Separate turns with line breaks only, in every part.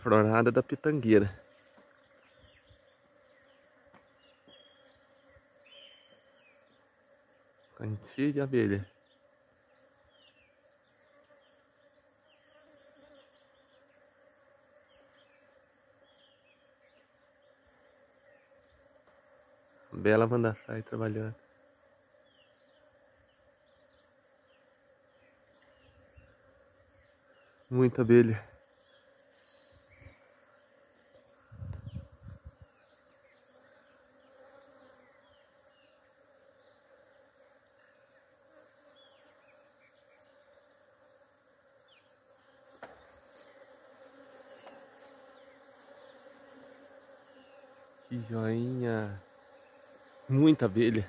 Florada da pitangueira. Cantinho de abelha. Bela mandaçaia trabalhando. Muita abelha. Que joinha. Muita abelha.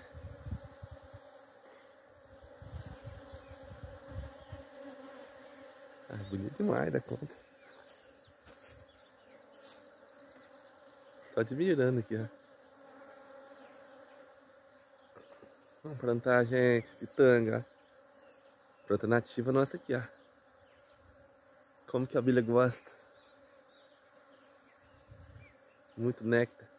Ah, bonito demais da conta. Só admirando aqui, ó. Vamos plantar, gente. Pitanga. Planta nativa nossa aqui, ó. Como que a abelha gosta. Muito néctar.